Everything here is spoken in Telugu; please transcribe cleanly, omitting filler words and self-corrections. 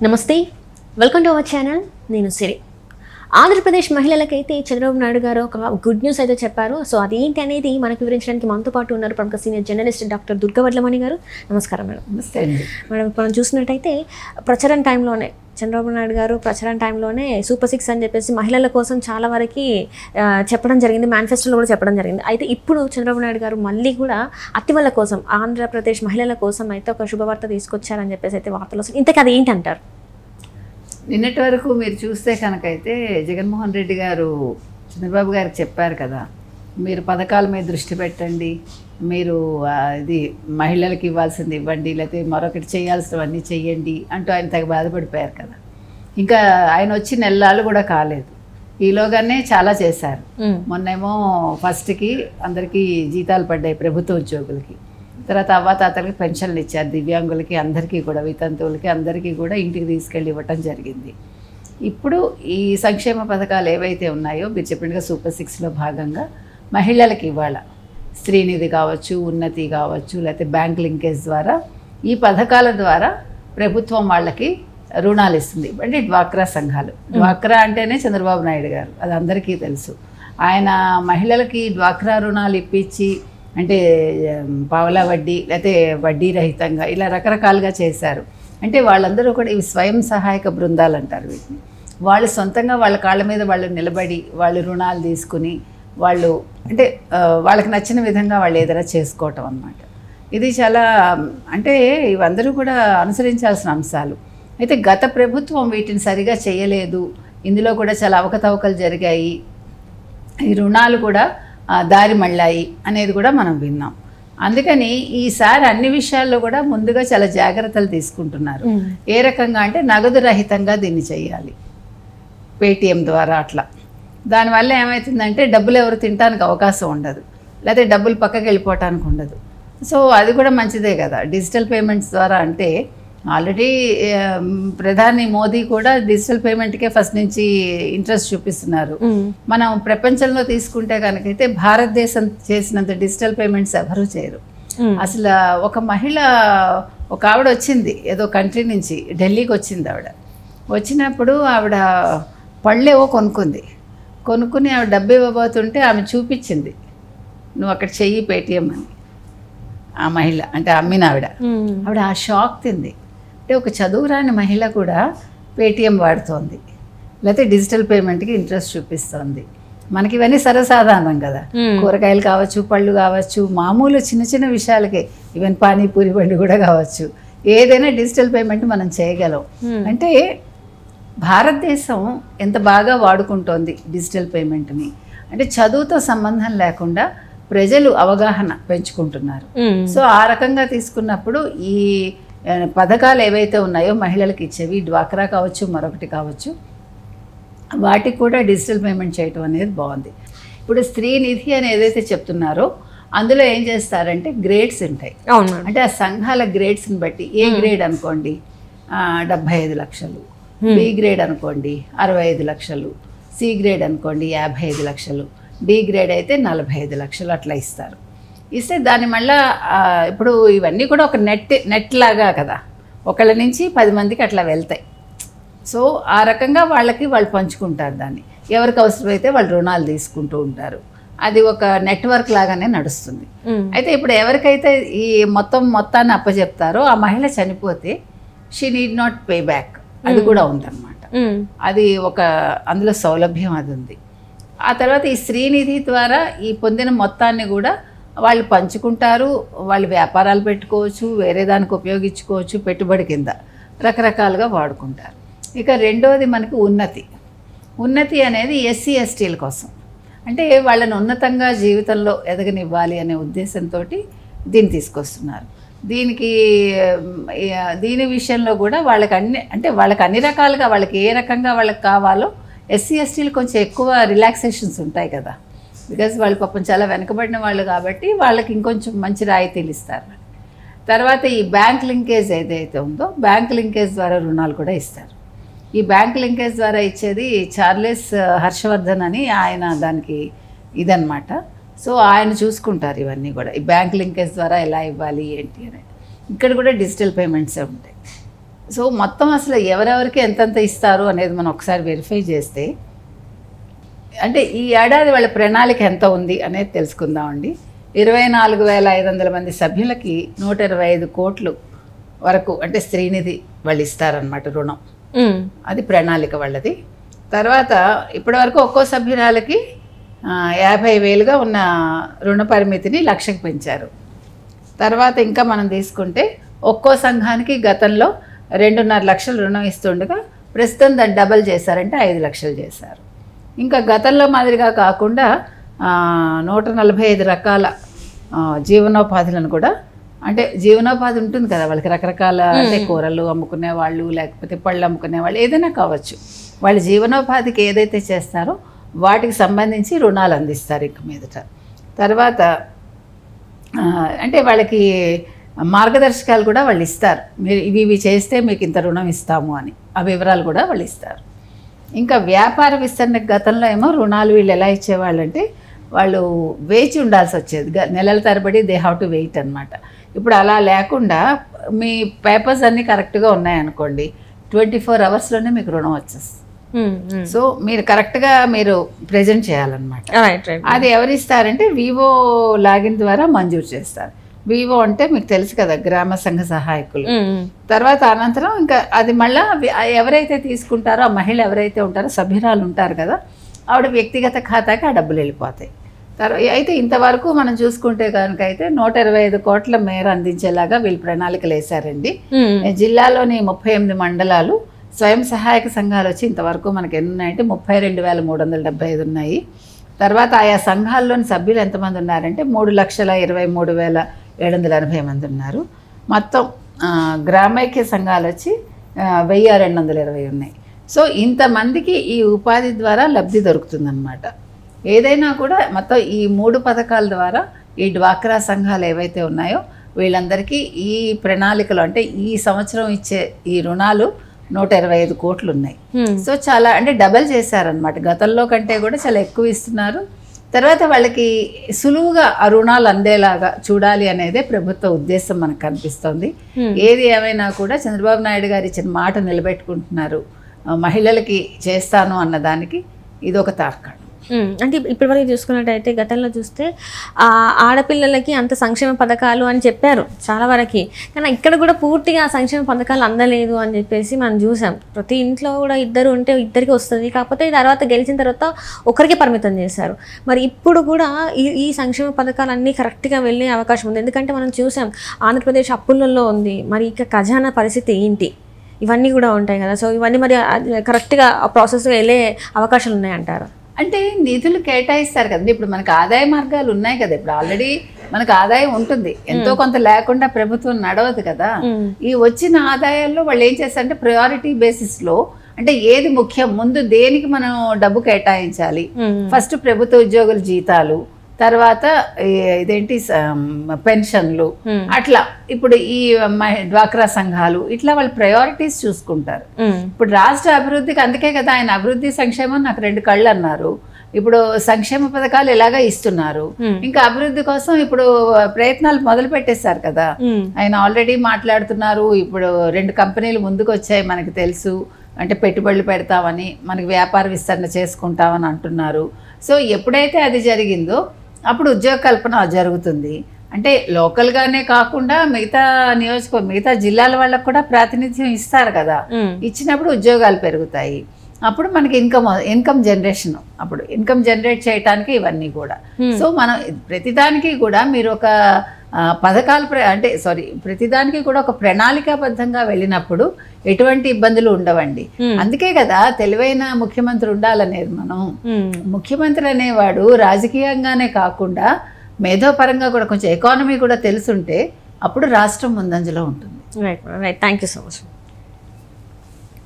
నమస్తే, వెల్కమ్ టు అవర్ ఛానల్. నేను సిరి. ఆంధ్రప్రదేశ్ మహిళలకైతే చంద్రబాబు నాయుడు గారు ఒక గుడ్ న్యూస్ అయితే చెప్పారు. సో అదేంటి అనేది మనకు వివరించడానికి మనతో పాటు ఉన్నారు ప్రముఖ సీనియర్ జర్నలిస్ట్ డాక్టర్ దుర్గవడ్లమణి గారు. నమస్కారం మేడం. నమస్తే అండి మేడం. మనం చూసినట్టయితే ప్రచారం టైంలోనే చంద్రబాబు నాయుడు గారు ప్రచారం టైంలోనే సూపర్ 6 అని చెప్పేసి మహిళల కోసం చాలా వరకు చెప్పడం జరిగింది, మేనిఫెస్టోలో కూడా చెప్పడం జరిగింది. అయితే ఇప్పుడు చంద్రబాబు నాయుడు గారు మళ్ళీ కూడా అత్తివల కోసం, ఆంధ్రప్రదేశ్ మహిళల కోసం అయితే ఒక శుభవార్త తీసుకొచ్చారని చెప్పేసి అయితే వార్తలు వస్తుంది. ఇంతకీ అది ఏంటంటారు? నిన్నటి వరకు మీరు చూస్తే కనుకైతే జగన్మోహన్ రెడ్డి గారు చంద్రబాబు గారికి చెప్పారు కదా, మీరు పథకాల మీద దృష్టి పెట్టండి, మీరు ఇది మహిళలకు ఇవ్వాల్సింది ఇవ్వండి, లేకపోతే మరొకటి చేయాల్సినవన్నీ చెయ్యండి అంటూ ఆయన తెగ బాధపడిపోయారు కదా. ఇంకా ఆయన వచ్చి నెలలు కూడా కాలేదు, ఈలోగానే చాలా చేశారు. మొన్నేమో ఫస్ట్కి అందరికీ జీతాలు పడ్డాయి ప్రభుత్వ ఉద్యోగులకి, తర్వాత అవ్వాతాతలకి పెన్షన్లు ఇచ్చారు, దివ్యాంగులకి అందరికీ కూడా, వితంతువులకి అందరికీ కూడా ఇంటికి తీసుకెళ్ళి ఇవ్వటం జరిగింది. ఇప్పుడు ఈ సంక్షేమ పథకాలు ఏవైతే ఉన్నాయో మీరు చెప్పినట్టుగా సూపర్ 6లో భాగంగా మహిళలకి ఇవాళ స్త్రీనిధి కావచ్చు, ఉన్నతి కావచ్చు, లేకపోతే బ్యాంక్ లింకేజ్ ద్వారా ఈ పథకాల ద్వారా ప్రభుత్వం వాళ్ళకి రుణాలు ఇస్తుంది. అంటే డ్వాక్రా సంఘాలు, డ్వాక్రా అంటేనే చంద్రబాబు నాయుడు గారు, అది అందరికీ తెలుసు. ఆయన మహిళలకి డ్వాక్రా రుణాలు ఇప్పించి అంటే పావలా వడ్డీ లేకపోతే వడ్డీ రహితంగా ఇలా రకరకాలుగా చేశారు. అంటే వాళ్ళందరూ కూడా ఇవి స్వయం సహాయక బృందాలు అంటారు వీటిని. వాళ్ళు సొంతంగా వాళ్ళ కాళ్ళ మీద వాళ్ళు నిలబడి వాళ్ళు రుణాలు తీసుకుని వాళ్ళు అంటే వాళ్ళకి నచ్చిన విధంగా వాళ్ళు ఏదైనా చేసుకోవటం అన్నమాట. ఇది చాలా అంటే ఇవందరూ కూడా అనుసరించాల్సిన అంశాలు. అయితే గత ప్రభుత్వం వీటిని సరిగా చేయలేదు, ఇందులో కూడా చాలా అవకతవకలు జరిగాయి, ఈ రుణాలు కూడా దారి మళ్ళాయి అనేది కూడా మనం విన్నాం. అందుకని ఈసారి అన్ని విషయాల్లో కూడా ముందుగా చాలా జాగ్రత్తలు తీసుకుంటున్నారు. ఏ రకంగా అంటే నగదు రహితంగా దీన్ని చేయాలి, పేటిఎం ద్వారా అట్లా. దానివల్ల ఏమవుతుందంటే డబ్బులు ఎవరు తినడానికి అవకాశం ఉండదు, లేకపోతే డబ్బులు పక్కకి వెళ్ళిపోవటానికి ఉండదు. సో అది కూడా మంచిదే కదా డిజిటల్ పేమెంట్స్ ద్వారా. అంటే ఆల్రెడీ ప్రధాని మోదీ కూడా డిజిటల్ పేమెంట్కే ఫస్ట్ నుంచి ఇంట్రెస్ట్ చూపిస్తున్నారు. మనం ప్రపంచంలో తీసుకుంటే కనుకైతే భారతదేశం చేసినంత డిజిటల్ పేమెంట్స్ ఎవరూ చేయరు. అసలు ఒక మహిళ, ఒక ఆవిడ వచ్చింది ఏదో కంట్రీ నుంచి, ఢిల్లీకి వచ్చింది ఆవిడ. వచ్చినప్పుడు ఆవిడ పళ్ళేవో కొనుక్కుని ఆవిడ డబ్బు ఇవ్వబోతుంటే ఆమె చూపించింది, నువ్వు అక్కడ చెయ్యి పేటిఎం అని. ఆ మహిళ అంటే అమ్మిన ఆవిడ ఆ షాక్ తింది. అంటే ఒక చదువురాని మహిళ కూడా పేటిఎం వాడుతోంది, లేకపోతే డిజిటల్ పేమెంట్కి ఇంట్రెస్ట్ చూపిస్తోంది. మనకి ఇవన్నీ సర్వసాధారణం కదా, కూరగాయలు కావచ్చు, పళ్ళు కావచ్చు, మామూలు చిన్న చిన్న విషయాలకే, ఈవెన్ పానీపూరి బండి కూడా కావచ్చు, ఏదైనా డిజిటల్ పేమెంట్ మనం చేయగలం. అంటే భారతదేశం ఎంత బాగా వాడుకుంటోంది డిజిటల్ పేమెంట్ని. అంటే చదువుతో సంబంధం లేకుండా ప్రజలు అవగాహన పెంచుకుంటున్నారు. సో ఆ రకంగా తీసుకున్నప్పుడు ఈ పథకాలు ఏవైతే ఉన్నాయో మహిళలకు ఇచ్చేవి, డ్వాక్రా కావచ్చు, మరొకటి కావచ్చు, వాటికి కూడా డిజిటల్ పేమెంట్ చేయటం అనేది బాగుంది. ఇప్పుడు స్త్రీ నిధి అని ఏదైతే చెప్తున్నారో అందులో ఏం చేస్తారంటే గ్రేడ్స్ ఉంటాయి. అంటే ఆ సంఘాల గ్రేడ్స్ని బట్టి, ఏ గ్రేడ్ అనుకోండి 75 లక్షలు, బి గ్రేడ్ అనుకోండి 65 లక్షలు, సి గ్రేడ్ అనుకోండి 55 లక్షలు, డి గ్రేడ్ అయితే 45 లక్షలు అట్లా ఇస్తారు. ఇస్తే దాని మళ్ళీ ఇప్పుడు ఇవన్నీ కూడా ఒక నెట్ లాగా కదా, ఒకళ్ళ నుంచి 10 మందికి అట్లా వెళ్తాయి. సో ఆ రకంగా వాళ్ళు పంచుకుంటారు దాన్ని, ఎవరికి అవసరమైతే వాళ్ళు రుణాలు తీసుకుంటూ ఉంటారు. అది ఒక నెట్వర్క్ లాగానే నడుస్తుంది. అయితే ఇప్పుడు ఎవరికైతే ఈ మొత్తాన్ని అప్పచెప్తారో ఆ మహిళ చనిపోతే she need not pay back, అది కూడా ఉందన్నమాట. అది ఒక అందులో సౌలభ్యం అది ఉంది. ఆ తర్వాత ఈ శ్రీనిధి ద్వారా ఈ పొందిన మొత్తాన్ని కూడా వాళ్ళు పంచుకుంటారు, వాళ్ళు వ్యాపారాలు పెట్టుకోవచ్చు, వేరే దానికి ఉపయోగించుకోవచ్చు, పెట్టుబడి కింద రకరకాలుగా వాడుకుంటారు. ఇక రెండోది మనకి ఉన్నతి అనేది ఎస్సీ ఎస్టీల కోసం, అంటే వాళ్ళని ఉన్నతంగా జీవితంలో ఎదగనివ్వాలి అనే ఉద్దేశంతో దీన్ని తీసుకొస్తున్నారు. దీని విషయంలో కూడా వాళ్ళకి అన్ని రకాలుగా వాళ్ళకి ఏ రకంగా వాళ్ళకి కావాలో ఎస్సీ ఎస్టీలు కొంచెం ఎక్కువ రిలాక్సేషన్స్ ఉంటాయి కదా, బికాజ్ వాళ్ళు పాపం చాలా వెనకబడిన వాళ్ళు కాబట్టి వాళ్ళకి ఇంకొంచెం మంచి రాయితీలు ఇస్తారు. తర్వాత ఈ బ్యాంక్ లింకేజ్ ఏదైతే ఉందో బ్యాంక్ లింకేజ్ ద్వారా రుణాలు కూడా ఇస్తారు. ఈ బ్యాంక్ లింకేజ్ ద్వారా ఇచ్చేది చార్లెస్ హర్షవర్ధన్ అని ఆయన దానికి ఇదన్నమాట. సో ఆయన చూసుకుంటారు ఇవన్నీ కూడా, ఈ బ్యాంక్ లింకేజ్ ద్వారా ఎలా ఇవ్వాలి ఏంటి అనేది. ఇక్కడ కూడా డిజిటల్ పేమెంట్సే ఉంటాయి. సో మొత్తం అసలు ఎవరెవరికి ఎంతెంత ఇస్తారు అనేది మనం ఒకసారి వెరిఫై చేస్తే, అంటే ఈ ఏడాది వాళ్ళ ప్రణాళిక ఎంత ఉంది అనేది తెలుసుకుందామండి. 24,500 మంది సభ్యులకి 125 కోట్లు వరకు అంటే శ్రీనిధి వాళ్ళు ఇస్తారనమాట రుణం. అది ప్రణాళిక వాళ్ళది. తర్వాత ఇప్పటి వరకు ఒక్కో సభ్యురాలకి 50,000గా ఉన్న రుణ పరిమితిని 1,00,000కి పెంచారు. తర్వాత ఇంకా మనం తీసుకుంటే ఒక్కో సంఘానికి గతంలో 2.5 లక్షలు రుణం ఇస్తుండగా ప్రస్తుతం దాన్ని డబల్ చేశారంటే 5 లక్షలు చేశారు. ఇంకా గతంలో మాదిరిగా కాకుండా 145 రకాల జీవనోపాధులను కూడా, అంటే జీవనోపాధి ఉంటుంది కదా వాళ్ళకి, రకరకాల అంటే కూరలు అమ్ముకునే వాళ్ళు, లేకపోతే పళ్ళు అమ్ముకునే వాళ్ళు, ఏదైనా కావచ్చు, వాళ్ళ జీవనోపాధికి ఏదైతే చేస్తారో వాటికి సంబంధించి రుణాలు అందిస్తారు ఇక మీదట. తర్వాత అంటే వాళ్ళకి మార్గదర్శకాలు కూడా వాళ్ళు ఇస్తారు, మీరు ఇవి చేస్తే మీకు ఇంత రుణం ఇస్తాము అని, ఆ వివరాలు కూడా వాళ్ళు ఇస్తారు. ఇంకా వ్యాపార విస్తరణ గతంలో ఏమో రుణాలు వీళ్ళు ఎలా ఇచ్చేవాళ్ళంటే వాళ్ళు వేచి ఉండాల్సి వచ్చేది, నెలల తరబడి దే హ్యావ్ టు వెయిట్ అనమాట. ఇప్పుడు అలా లేకుండా మీ పేపర్స్ అన్నీ కరెక్ట్గా ఉన్నాయనుకోండి, 24 అవర్స్లోనే మీకు రుణం వచ్చేస్తుంది. సో మీరు కరెక్ట్గా మీరు ప్రజెంట్ చేయాలన్నమాట. అది ఎవరు ఇస్తారంటే వివో లాగిన్ ద్వారా మంజూరు చేస్తారు. వివో అంటే మీకు తెలుసు కదా, గ్రామ సంఘ సహాయకులు. తర్వాత అనంతరం ఇంకా అది మళ్ళీ ఎవరైతే తీసుకుంటారో ఆ మహిళ ఎవరైతే ఉంటారో సభ్యురాలు ఉంటారు కదా, ఆవిడ వ్యక్తిగత ఖాతాకి ఆ డబ్బులు వెళ్ళిపోతాయి. అయితే ఇంతవరకు మనం చూసుకుంటే కనుక అయితే 125 కోట్ల మేర అందించేలాగా వీళ్ళు ప్రణాళికలు వేశారండి. జిల్లాలోని 38 మండలాలు స్వయం సహాయక సంఘాలు వచ్చి ఇంతవరకు మనకి ఎన్ని ఉన్నాయంటే 32,375 ఉన్నాయి. తర్వాత ఆయా సంఘాల్లోని సభ్యులు ఎంతమంది ఉన్నారంటే 3,23,780 మంది ఉన్నారు. మొత్తం గ్రామైక్య సంఘాలు వచ్చి 1,220 ఉన్నాయి. సో ఇంతమందికి ఈ ఉపాధి ద్వారా లబ్ధి దొరుకుతుందన్నమాట. ఏదైనా కూడా మొత్తం ఈ 3 పథకాల ద్వారా ఈ డ్వాక్రా సంఘాలు ఏవైతే ఉన్నాయో వీళ్ళందరికీ ఈ ప్రణాళికలు, అంటే ఈ సంవత్సరం ఇచ్చే ఈ రుణాలు 125 కోట్లు ఉన్నాయి. సో చాలా అంటే డబల్ చేశారనమాట, గతంలో కంటే కూడా చాలా ఎక్కువ ఇస్తున్నారు. తర్వాత వాళ్ళకి సులువుగా ఆ రుణాలు అందేలాగా చూడాలి అనేదే ప్రభుత్వ ఉద్దేశం మనకు కనిపిస్తుంది. ఏది ఏమైనా కూడా చంద్రబాబు నాయుడు గారు ఇచ్చిన మాట నిలబెట్టుకుంటున్నారు. మహిళలకి చేస్తాను అన్నదానికి ఇది ఒక తార్కాణం. అంటే ఇప్పటివరకు చూసుకున్నట్టయితే గతంలో చూస్తే ఆడపిల్లలకి అంత సంక్షేమ పథకాలు అని చెప్పారు చాలా వరకు, కానీ ఇక్కడ కూడా పూర్తిగా ఆ సంక్షేమ పథకాలు అందలేదు అని చెప్పేసి మనం చూసాం. ప్రతి ఇంట్లో కూడా ఇద్దరు ఉంటే ఇద్దరికి వస్తుంది, కాకపోతే తర్వాత గెలిచిన తర్వాత ఒకరికి పరిమితం చేశారు. మరి ఇప్పుడు కూడా ఈ సంక్షేమ పథకాలు అన్నీ కరెక్ట్గా వెళ్ళే అవకాశం ఉంది, ఎందుకంటే మనం చూసాం ఆంధ్రప్రదేశ్ అప్పులలో ఉంది, మరి ఇక ఖజానా పరిస్థితి ఏంటి, ఇవన్నీ కూడా ఉంటాయి కదా. సో ఇవన్నీ మరి కరెక్ట్గా ఆ ప్రాసెస్గా వెళ్ళే అవకాశాలు ఉన్నాయంటారు? అంటే నిధులు కేటాయిస్తారు కదండి. ఇప్పుడు మనకు ఆదాయ మార్గాలు ఉన్నాయి కదా, ఇప్పుడు ఆల్రెడీ మనకు ఆదాయం ఉంటుంది, ఎంతో కొంత లేకుండా ప్రభుత్వం నడవదు కదా. ఈ వచ్చిన ఆదాయాల్లో వాళ్ళు ఏం చేస్తారంటే ప్రయారిటీ బేసిస్లో, అంటే ఏది ముఖ్యం, ముందు దేనికి మనం డబ్బు కేటాయించాలి, ఫస్ట్ ప్రభుత్వ ఉద్యోగుల జీతాలు, తర్వాత ఇదేంటి పెన్షన్లు, అట్లా ఇప్పుడు ఈ డ్వాక్రా సంఘాలు, ఇట్లా వాళ్ళు ప్రయారిటీస్ చూసుకుంటారు. ఇప్పుడు రాష్ట్ర అభివృద్ధికి అందుకే కదా ఆయన అభివృద్ధి సంక్షేమం నాకు 2 కళ్ళు అన్నారు. ఇప్పుడు సంక్షేమ పథకాలు ఎలాగా ఇస్తున్నారు, ఇంకా అభివృద్ధి కోసం ఇప్పుడు ప్రయత్నాలు మొదలు పెట్టేశారు కదా. ఆయన ఆల్రెడీ మాట్లాడుతున్నారు. ఇప్పుడు 2 కంపెనీలు ముందుకు వచ్చాయి మనకు తెలుసు, అంటే పెట్టుబడులు పెడతామని, మనకి వ్యాపార విస్తరణ చేసుకుంటామని అంటున్నారు. సో ఎప్పుడైతే అది జరిగిందో అప్పుడు ఉద్యోగ కల్పన జరుగుతుంది. అంటే లోకల్గానే కాకుండా మిగతా జిల్లాల వాళ్ళకు కూడా ప్రాతినిధ్యం ఇస్తారు కదా, ఇచ్చినప్పుడు ఉద్యోగాలు పెరుగుతాయి. అప్పుడు మనకి ఇన్కమ్ జనరేషన్, అప్పుడు ఇన్కమ్ జనరేట్ చేయడానికి ఇవన్నీ కూడా. సో మనం ప్రతిదానికి కూడా మీరు ఒక ప్రతిదానికి కూడా ఒక ప్రణాళికాబద్ధంగా వెళ్ళినప్పుడు ఎటువంటి ఇబ్బందులు ఉండవండి. అందుకే కదా తెలివైన ముఖ్యమంత్రి ఉండాలనేది. మనం ముఖ్యమంత్రి అనేవాడు రాజకీయంగానే కాకుండా మేధోపరంగా కూడా కొంచెం ఎకానమీ కూడా తెలుసుంటే అప్పుడు రాష్ట్రం ముందంజలో ఉంటుంది. Right, thank you so much.